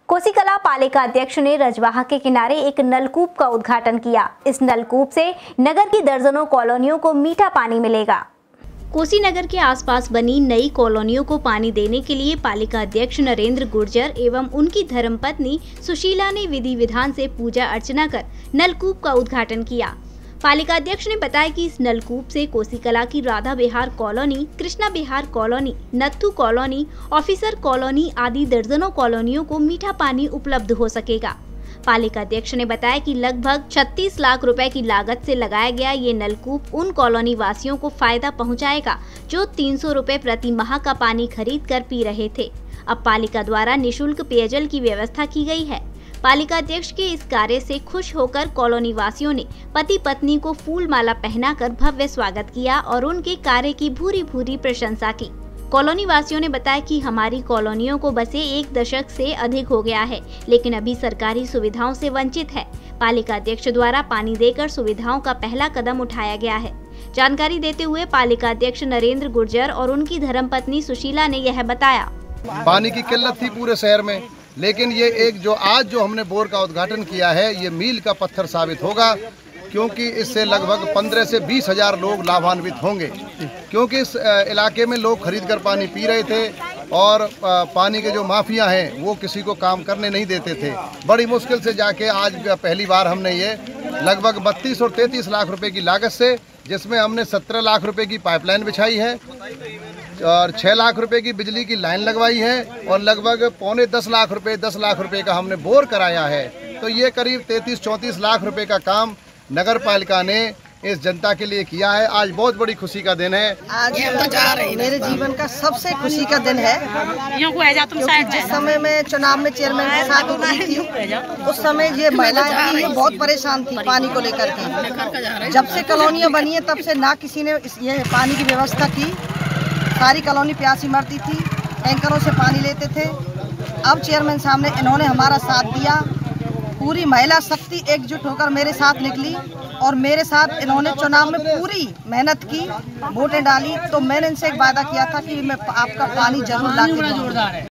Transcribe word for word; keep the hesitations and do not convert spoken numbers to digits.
कोसीकला पालिका अध्यक्ष ने रजवाहा के किनारे एक नलकूप का उद्घाटन किया। इस नलकूप से नगर की दर्जनों कॉलोनियों को मीठा पानी मिलेगा। कोसी नगर के आसपास बनी नई कॉलोनियों को पानी देने के लिए पालिका अध्यक्ष नरेंद्र गुर्जर एवं उनकी धर्मपत्नी सुशीला ने विधि विधान से पूजा अर्चना कर नलकूप का उद्घाटन किया। पालिका अध्यक्ष ने बताया कि इस नलकूप से कोसीकला की Radha Bihar colony, Krishna Bihar colony, Nathu colony, officer colony आदि दर्जनों कॉलोनियों को मीठा पानी उपलब्ध हो सकेगा। पालिका अध्यक्ष ने बताया कि लगभग छत्तीस लाख रुपए की लागत से लगाया गया ये नलकूप उन कॉलोनी वासियों को फायदा पहुंचाएगा जो तीन सौ रुपए प्रति माह का पानी खरीद कर पी रहे थे। अब पालिका द्वारा निःशुल्क पेयजल की व्यवस्था की गई है। पालिका अध्यक्ष के इस कार्य से खुश होकर कॉलोनी वासियों ने पति पत्नी को फूल माला पहनाकर भव्य स्वागत किया और उनके कार्य की भूरी भूरी प्रशंसा की। कॉलोनी वासियों ने बताया कि हमारी कॉलोनियों को बसे एक दशक से अधिक हो गया है, लेकिन अभी सरकारी सुविधाओं से वंचित है। पालिका अध्यक्ष द्वारा पानी देकर सुविधाओं का पहला कदम उठाया गया है। जानकारी देते हुए पालिका अध्यक्ष नरेंद्र गुर्जर और उनकी धर्मपत्नी सुशीला ने यह बताया। पानी की किल्लत थी पूरे शहर में, लेकिन ये एक जो आज जो हमने बोर का उद्घाटन किया है, ये मील का पत्थर साबित होगा, क्योंकि इससे लगभग पंद्रह से बीस हजार लोग लाभान्वित होंगे। क्योंकि इस इलाके में लोग खरीद कर पानी पी रहे थे और पानी के जो माफिया हैं वो किसी को काम करने नहीं देते थे। बड़ी मुश्किल से जाके आज पहली बार हमने ये लगभग बत्तीस और तैंतीस लाख रुपए की लागत से, जिसमें हमने सत्रह लाख रुपए की पाइपलाइन बिछाई है और छः लाख रुपए की बिजली की लाइन लगवाई है और लगभग पौने दस लाख रुपए दस लाख रुपए का हमने बोर कराया है। तो ये करीब तैंतीस चौंतीस लाख रुपए का काम नगर पालिका ने इस जनता के लिए किया है। आज बहुत बड़ी खुशी का दिन है। आज मेरे जीवन का सबसे खुशी का दिन है, क्योंकि जिस समय मैं चुनाव में चेयरमैन के साथ उतरी थी, उस समय ये महिलाएं थी, ये बहुत परेशान थी पानी को लेकर के। जब से कॉलोनियां बनी है तब से ना किसी ने ये पानी की व्यवस्था की। सारी कॉलोनी प्यासी मरती थी, टैंकरों से पानी लेते थे। अब चेयरमैन साहब ने इन्होंने हमारा साथ दिया। पूरी महिला शक्ति एकजुट होकर मेरे साथ निकली और मेरे साथ इन्होंने चुनाव में पूरी मेहनत की, वोटें डाली। तो मैंने इनसे एक वादा किया था कि मैं आपका पानी जरूर ला के दूंगा।